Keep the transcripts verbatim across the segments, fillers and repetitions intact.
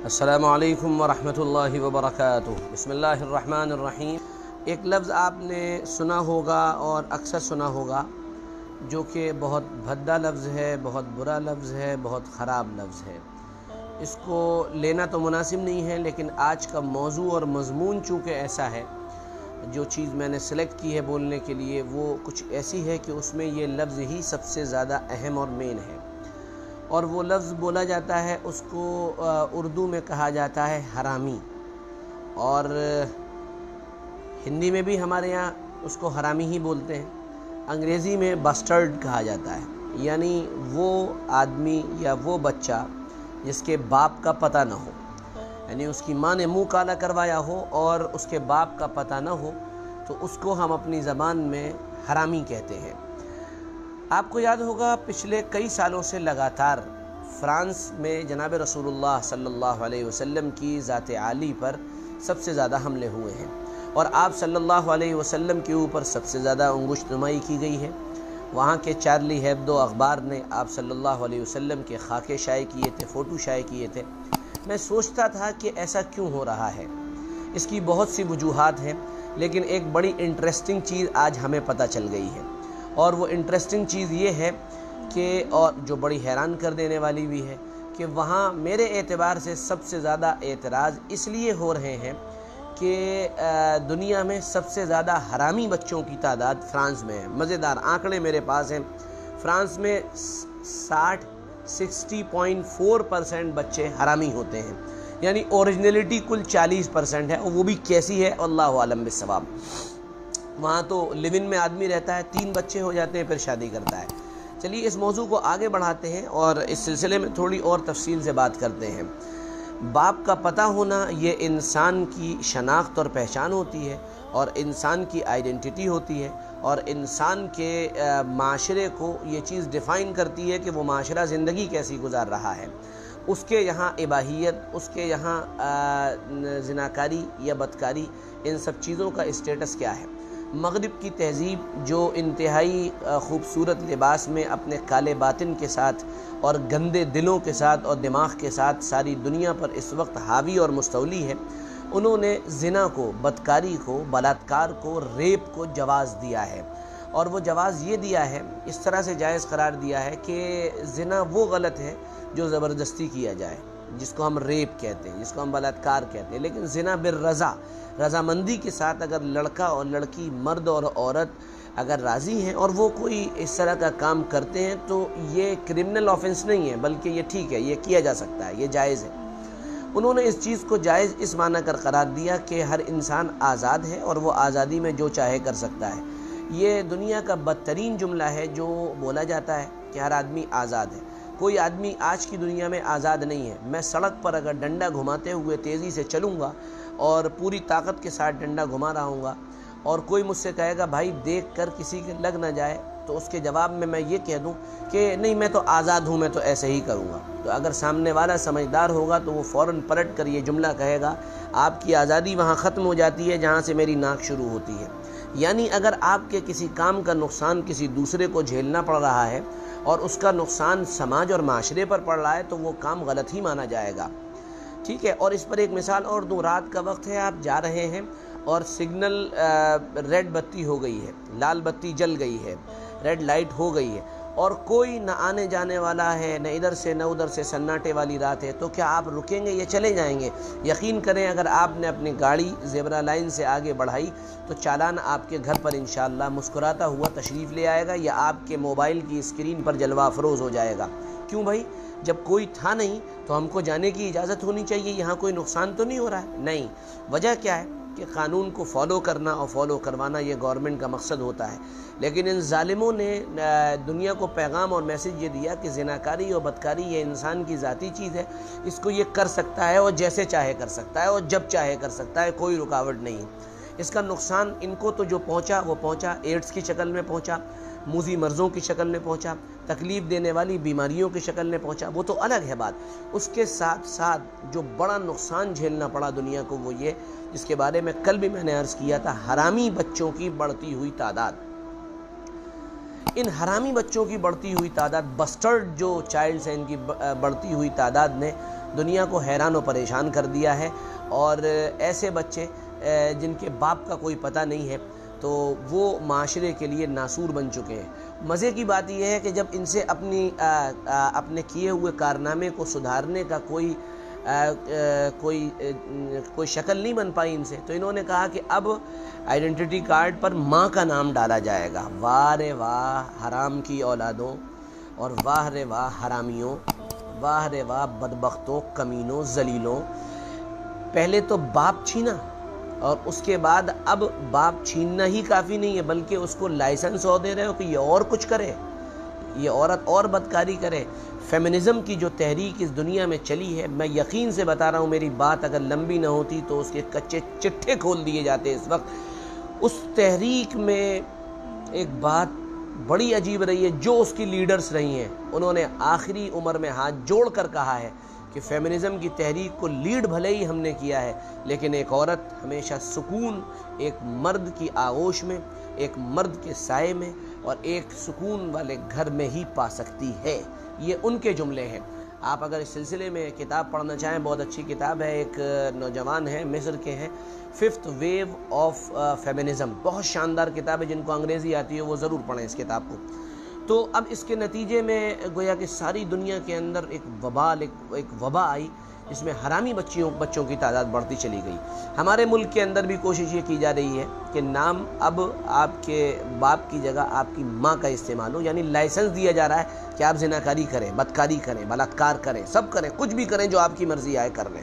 السلام علیکم ورحمۃ اللہ وبرکاتہ۔ بسم اللہ الرحمن الرحیم۔ ایک لفظ آپ نے سنا ہوگا اور اکثر سنا ہوگا جو کہ بہت بھدا لفظ ہے، بہت برا لفظ ہے، بہت خراب لفظ ہے۔ اس کو لینا تو مناسب نہیں ہے، لیکن آج کا موضوع اور مضمون چونکہ ایسا ہے، جو چیز میں نے سلیکٹ کی ہے بولنے کے لیے وہ کچھ ایسی ہے کہ اس میں یہ لفظ ہی سب سے زیادہ اہم اور مین ہے، اور وہ لفظ بولا جاتا ہے، اس کو اردو میں کہا جاتا ہے حرامی، اور ہندی میں بھی ہمارے یہاں اس کو حرامی ہی بولتے ہیں۔ انگریزی میں باسٹرڈ کہا جاتا ہے، یعنی وہ آدمی یا وہ بچہ جس کے باپ کا پتہ نہ ہو، یعنی اس کی ماں نے منہ کالا کروایا ہو اور اس کے باپ کا پتہ نہ ہو، تو اس کو ہم اپنی زبان میں حرامی کہتے ہیں۔ آپ کو یاد ہوگا پچھلے کئی سالوں سے لگاتار فرانس میں جناب رسول اللہ صلی اللہ علیہ وسلم کی ذات عالی پر سب سے زیادہ حملے ہوئے ہیں، اور آپ صلی اللہ علیہ وسلم کے اوپر سب سے زیادہ انگشت نمائی کی گئی ہے۔ وہاں کے چارلی ہیبدو اخبار نے آپ صلی اللہ علیہ وسلم کے خاکے شائع کیے تھے، فوٹو شائع کیے تھے۔ میں سوچتا تھا کہ ایسا کیوں ہو رہا ہے۔ اس کی بہت سی وجوہات ہیں، لیکن ایک بڑی انٹرسٹنگ چیز آج ہمیں پتہ چل گئی ہے، اور وہ انٹرسٹنگ چیز یہ ہے کہ اور جو بڑی حیران کر دینے والی بھی ہے کہ وہاں میرے اعتبار سے سب سے زیادہ اعتراض اس لیے ہو رہے ہیں کہ دنیا میں سب سے زیادہ حرامی بچوں کی تعداد فرانس میں ہے۔ مزیدار آنکڑے میرے پاس ہیں۔ فرانس میں ساٹھ سکسٹی پوائنٹ فور پرسینٹ بچے حرامی ہوتے ہیں، یعنی اوریجنلٹی کل چالیس پرسینٹ ہے، اور وہ بھی کیسی ہے اللہ عالم بالصواب۔ وہاں تو لیون میں آدمی رہتا ہے، تین بچے ہو جاتے ہیں پھر شادی کرتا ہے۔ چلیے اس موضوع کو آگے بڑھاتے ہیں اور اس سلسلے میں تھوڑی اور تفصیل سے بات کرتے ہیں۔ باپ کا پتہ ہونا یہ انسان کی شناخت اور پہچان ہوتی ہے، اور انسان کی آئیڈینٹی ہوتی ہے، اور انسان کے معاشرے کو یہ چیز ڈیفائن کرتی ہے کہ وہ معاشرہ زندگی کیسی گزار رہا ہے۔ اس کے یہاں اباحیت، اس کے یہاں زناکاری یا بدکاری، ان سب چیزوں کا اسٹیٹس کیا ہے۔ مغرب کی تہذیب جو انتہائی خوبصورت لباس میں اپنے کالے باطن کے ساتھ اور گندے دلوں کے ساتھ اور دماغ کے ساتھ ساری دنیا پر اس وقت حاوی اور مستولی ہے، انہوں نے زنا کو، بدکاری کو، بلاತ್ಕಾರ کو، ریپ کو جواز دیا ہے، اور وہ جواز یہ دیا ہے، اس طرح سے جائز قرار دیا ہے کہ زنا وہ غلط ہے جو زبردستی کیا جائے، جس کو ہم ریپ کہتے ہیں، جس کو ہم بلاತ್ಕಾರ کہتے ہیں، لیکن زنا بالرضا، رضامندی کے ساتھ اگر لڑکا اور لڑکی، مرد اور عورت اگر راضی ہیں اور وہ کوئی اس طرح کا کام کرتے ہیں تو یہ کرمنل آفنس نہیں ہے، بلکہ یہ ٹھیک ہے، یہ کیا جا سکتا ہے، یہ جائز ہے۔ انہوں نے اس چیز کو جائز اس معنی کر قرار دیا کہ ہر انسان آزاد ہے اور وہ آزادی میں جو چاہے کر سکتا ہے۔ یہ دنیا کا بدترین جملہ ہے جو بولا جاتا ہے کہ ہر آدمی آزاد ہے۔ کوئی آدمی آج کی دنیا میں آزاد نہیں ہے۔ میں سڑک پر اگر ڈنڈا گھماتے ہوئے تیزی سے چلوں گا اور پوری طاقت کے ساتھ ڈنڈا گھما رہا ہوں گا، اور کوئی مجھ سے کہے گا بھائی دیکھ کر کسی کے لگ نہ جائے، تو اس کے جواب میں میں یہ کہہ دوں کہ نہیں میں تو آزاد ہوں، میں تو ایسے ہی کروں گا، تو اگر سامنے والا سمجھدار ہوگا تو وہ فوراً پلٹ کر یہ جملہ کہے گا آپ کی آزادی وہاں ختم ہو جاتی ہے جہاں سے میری ناک شروع ہوتی ہے۔ یعنی اگر آپ کے کسی کام کا نقصان کسی دوسرے کو جھیلنا پڑ رہا ہے اور اس کا نقصان سماج اور معاشرے پر پڑ رہا ہے تو وہ کام غلط ہی مانا جائے گا، ٹھیک ہے۔ اور اس پر ایک مثال اور دوں، رات کا وقت ہے، آپ جا رہے ہیں اور سگنل ریڈ بتی ہو گئی ہے، لال بتی جل گئی ہے، ریڈ لائٹ ہو گئی ہے، اور کوئی نہ آنے جانے والا ہے، نہ ادھر سے نہ ادھر سے، سناٹے والی رات ہے، تو کیا آپ رکیں گے یا چلے جائیں گے؟ یقین کریں اگر آپ نے اپنی گاڑی زیبرا لائن سے آگے بڑھائی تو چالان آپ کے گھر پر انشاءاللہ مسکراتا ہوا تشریف لے آئے گا، یا آپ کے موبائل کی اسکرین پر جلوہ افروز ہو جائے گا۔ کیوں بھائی؟ جب کوئی تھا نہیں تو ہم کو جانے کی اجازت ہونی چاہیے، یہاں کوئی نقصان تو نہیں ہو رہا ہے۔ نہیں، وجہ کیا ہے کہ قانون کو فالو کرنا اور فالو کروانا یہ گورنمنٹ کا مقصد ہوتا ہے، لیکن ان ظالموں نے دنیا کو پیغام اور میسج یہ دیا کہ زناکاری اور بدکاری یہ انسان کی ذاتی چیز ہے، اس کو یہ کر سکتا ہے اور جیسے چاہے کر سکتا ہے اور جب چاہے کر سکتا ہے، کوئی رکاوٹ نہیں۔ اس کا نقصان ان کو تو جو پہنچا وہ پہنچا، ایڈز کی شکل میں پہنچا، موذی مرضوں کی شکل میں پہنچا، تکلیف دینے والی بیماریوں کی شکل میں پہنچا، وہ تو الگ ہے بات۔ اس کے ساتھ ساتھ جو بڑا نقصان جھیلنا پڑا دنیا کو وہ یہ، جس کے بارے میں کل بھی میں نے عرض کیا تھا، حرامی بچوں کی بڑھتی ہوئی تعداد۔ ان حرامی بچوں کی بڑھتی ہوئی تعداد، بسٹرڈ جو چائلڈز ہیں ان کی بڑھتی ہوئی تعداد نے دنیا کو حیران و پریشان کر دیا ہے، اور ایسے بچے جن کے باپ کا کوئی پتہ نہیں ہے تو وہ معاشرے کے لیے ناسور بن چکے ہیں۔ مزے کی بات یہ ہے کہ جب ان سے اپنی اپنے کیے ہوئے کارنامے کو سدھارنے کا کوئی کوئی کوئی شکل نہیں بن پائی ان سے، تو انہوں نے کہا کہ اب آئیڈینٹی کارڈ پر ماں کا نام ڈالا جائے گا۔ واہ رے واہ حرام کی اولادوں، اور واہ رے واہ حرامیوں، واہ رے واہ بدبختوں، کمینوں، ذلیلوں۔ پہلے تو باپ چھینا، اور اس کے بعد اب باپ چھیننا ہی کافی نہیں ہے بلکہ اس کو لائسنس اور دے رہے ہو کہ یہ اور کچھ کرے، یہ عورت اور بدکاری کرے۔ فیمنزم کی جو تحریک اس دنیا میں چلی ہے، میں یقین سے بتا رہا ہوں، میری بات اگر لمبی نہ ہوتی تو اس کے کچے چٹھے کھول دیے جاتے اس وقت۔ اس تحریک میں ایک بات بڑی عجیب رہی ہے، جو اس کی لیڈرز رہی ہیں انہوں نے آخری عمر میں ہاتھ جوڑ کر کہا ہے کہ فیمنزم کی تحریک کو لیڈ بھلے ہی ہم نے کیا ہے، لیکن ایک عورت ہمیشہ سکون ایک مرد کی آغوش میں، ایک مرد کے سائے میں، اور ایک سکون والے گھر میں ہی پا سکتی ہے۔ یہ ان کے جملے ہیں۔ آپ اگر اس سلسلے میں کتاب پڑھنا چاہیں، بہت اچھی کتاب ہے، ایک نوجوان ہیں مصر کے ہیں، ففتھ ویو آف فیمنزم، بہت شاندار کتاب ہے، جن کو انگریزی آتی ہے وہ ضرور پڑھیں اس کتاب کو۔ تو اب اس کے نتیجے میں گویا کہ ساری دنیا کے اندر ایک وبال ایک ایک وبا آئی، جس میں حرامی بچیوں بچوں کی تعداد بڑھتی چلی گئی۔ ہمارے ملک کے اندر بھی کوشش یہ کی جا رہی ہے کہ نام اب آپ کے باپ کی جگہ آپ کی ماں کا استعمال ہو، یعنی لائسنس دیا جا رہا ہے کہ آپ زناکاری کریں، بدکاری کریں، بلاತ್ಕಾರ کریں، سب کریں، کچھ بھی کریں جو آپ کی مرضی آئے کر لیں۔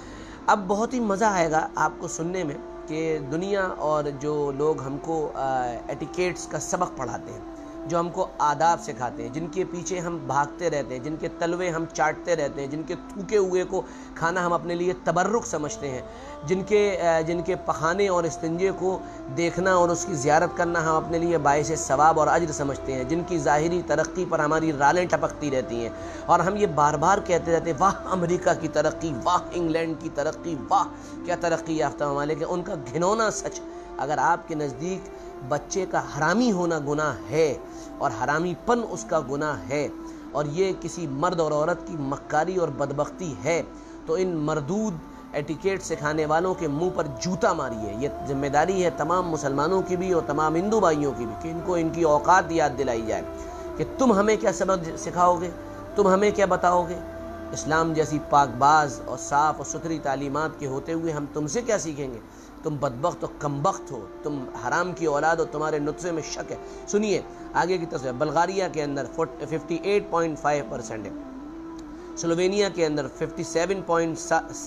اب بہت ہی مزہ آئے گا آپ کو سننے میں کہ دنیا اور جو لوگ ہم کو ایٹیکیٹس کا سبق پڑھاتے ہیں، جو ہم کو آداب سکھاتے ہیں، جن کے پیچھے ہم بھاگتے رہتے ہیں، جن کے تلوے ہم چاٹتے رہتے ہیں، جن کے تھوکے ہوئے کو کھانا ہم اپنے لیے تبرک سمجھتے ہیں، جن کے جن کے پخانے اور استنجے کو دیکھنا اور اس کی زیارت کرنا ہم اپنے لیے باعث ثواب اور اجر سمجھتے ہیں، جن کی ظاہری ترقی پر ہماری رالیں ٹپکتی رہتی ہیں، اور ہم یہ بار بار کہتے رہتے ہیں واہ امریکہ کی ترقی، واہ انگلینڈ کی ترقی، واہ کیا ترقی یافتہ ممالک ہیں۔ ان کا گھنونا سچ، اگر آپ کے نزدیک بچے کا حرامی ہونا گناہ ہے اور حرامی پن اس کا گناہ ہے، اور یہ کسی مرد اور عورت کی مکاری اور بدبختی ہے، تو ان مردود ایٹیکیٹ سکھانے والوں کے منہ پر جوتا ماریے۔ یہ ذمہ داری ہے تمام مسلمانوں کی بھی اور تمام ہندو بھائیوں کی بھی کہ ان کو ان کی اوقات یاد دلائی جائے کہ تم ہمیں کیا سبق سکھاؤ گے، تم ہمیں کیا بتاؤ گے۔ اسلام جیسی پاک باز اور صاف اور ستھری تعلیمات کے ہوتے ہوئے ہم تم سے کیا سیکھیں گے؟ تم بدبخت و کمبخت ہو، تم حرام کی اولاد ہو، تمہارے نطفے میں شک ہے۔ سنیے آگے کی تصویر۔ بلغاریہ کے اندر اٹھاون پوائنٹ پانچ پرسنٹ ہے، سلووینیا کے اندر سسٹم پوائنٹ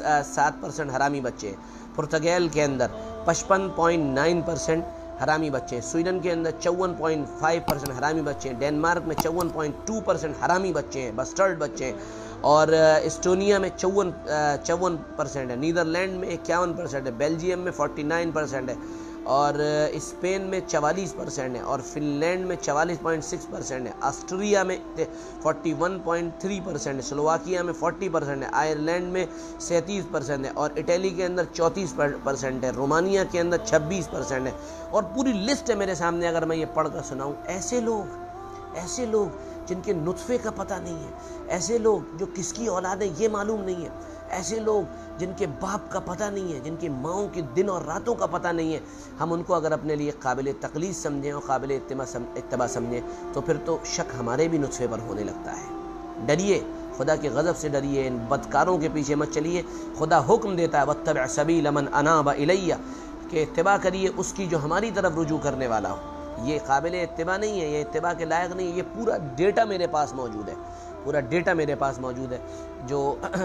سات پرسنٹ حرامی بچے ہیں، پرتگال کے اندر پچپن پوائنٹ نو پرسنٹ حرامی بچے ہیں، سویڈن کے اندر چون پوائنٹ پانچ پرسنٹ حرامی بچے ہیں، ڈینمارک میں چون پوائنٹ دو پرسنٹ حرامی بچے ہیں، بسٹرڈ بچے ہیں، اور اسٹونیا میں چون چون پرسنٹ ہے، نیدرلینڈ میں اکیاون پرسنٹ ہے، بیلجیم میں فورٹی نائن پرسنٹ ہے، اور اسپین میں چوالیس پرسنٹ ہے، اور فن لینڈ میں چوالیس پوائنٹ سکس پرسنٹ ہے، آسٹریا میں forty one point three percent ہے، سلوواکیہ میں فورٹی پرسنٹ ہے، آئرلینڈ میں سینتیس پرسنٹ ہے، اور اٹلی کے اندر چونتیس پرسنٹ ہے، رومانیہ کے اندر چھبیس پرسنٹ ہے، اور پوری لسٹ ہے میرے سامنے، اگر میں یہ پڑھ کر سناؤں۔ ایسے لوگ ایسے لوگ جن کے نطفے کا پتہ نہیں ہے، ایسے لوگ جو کس کی اولاد ہے یہ معلوم نہیں ہے، ایسے لوگ جن کے باپ کا پتہ نہیں ہے، جن کے ماؤں کے دن اور راتوں کا پتہ نہیں ہے، ہم ان کو اگر اپنے لیے قابل تقلید سمجھیں اور قابل اتباع سمجھیں تو پھر تو شک ہمارے بھی نطفے پر ہونے لگتا ہے۔ ڈریے، خدا کے غضب سے ڈریے، ان بدکاروں کے پیچھے مت چلیے۔ خدا حکم دیتا ہے واتبع سبیل من اناب الی، کہ اتباع کریے اس کی جو ہماری طرف رجوع کرنے والا ہو۔ یہ قابل اتباع نہیں ہے، یہ اتباع کے لائق نہیں ہے، یہ پورا ڈیٹا میرے پاس موجود ہے، پورا ڈیٹا میرے پاس موجود ہے جو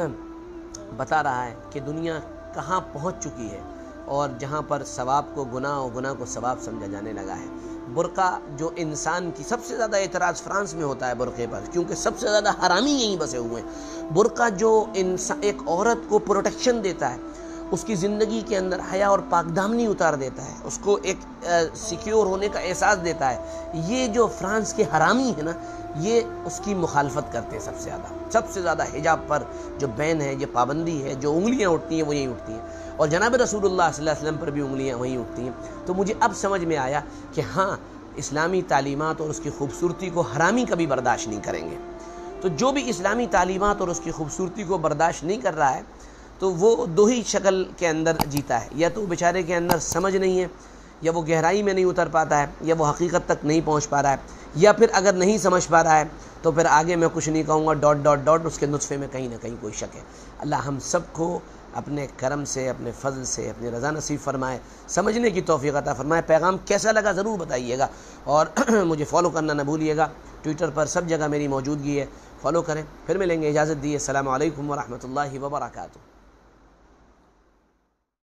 بتا رہا ہے کہ دنیا کہاں پہنچ چکی ہے، اور جہاں پر ثواب کو گناہ اور گناہ کو ثواب سمجھا جانے لگا ہے۔ برقع جو انسان کی سب سے زیادہ اعتراض فرانس میں ہوتا ہے برقعے پر، کیونکہ سب سے زیادہ حرامی یہیں بسے ہوئے ہیں۔ برقع جو انسان ایک عورت کو پروٹیکشن دیتا ہے، اس کی زندگی کے اندر حیا اور پاک دامنی اتار دیتا ہے، اس کو ایک سیکیور ہونے کا احساس دیتا ہے، یہ جو فرانس کے حرامی ہے نا، یہ اس کی مخالفت کرتے ہیں سب سے زیادہ سب سے زیادہ حجاب پر جو بین ہے، یہ پابندی ہے، جو انگلیاں اٹھتی ہیں وہ یہیں اٹھتی ہیں، اور جناب رسول اللہ صلی اللہ علیہ وسلم پر بھی انگلیاں وہیں اٹھتی ہیں۔ تو مجھے اب سمجھ میں آیا کہ ہاں اسلامی تعلیمات اور اس کی خوبصورتی کو حرامی کبھی برداشت نہیں کریں گے۔ تو جو بھی اسلامی تعلیمات اور اس کی خوبصورتی کو برداشت نہیں کر رہا ہے تو وہ دو ہی شکل کے اندر جیتا ہے، یا تو بیچارے کے اندر سمجھ نہیں ہے، یا وہ گہرائی میں نہیں اتر پاتا ہے، یا وہ حقیقت تک نہیں پہنچ پا رہا ہے، یا پھر اگر نہیں سمجھ پا رہا ہے تو پھر آگے میں کچھ نہیں کہوں گا، ڈاٹ ڈاٹ ڈاٹ اس کے نطفے میں کہیں نہ کہیں کوئی شک ہے۔ اللہ ہم سب کو اپنے کرم سے، اپنے فضل سے، اپنی رضا نصیب فرمائے، سمجھنے کی توفیق عطا فرمائے۔ پیغام کیسا لگا ضرور بتائیے گا، اور مجھے فالو کرنا نہ بھولیے گا، ٹویٹر پر سب جگہ میری موجودگی ہے، فالو کریں۔ پھر ملیں گے، اجازت دیے، السلام علیکم ورحمۃ اللہ وبرکاتہ۔